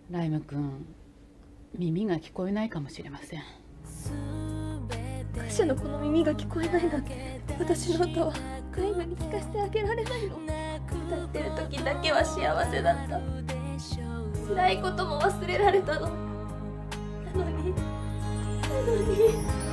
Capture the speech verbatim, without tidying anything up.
ライム君、耳が聞こえないかもしれません。 歌手の子の耳が聞こえないなんて、私の歌はライムに聞かせてあげられないの？歌ってる時だけは幸せだった。辛いことも忘れられたの。なのになのに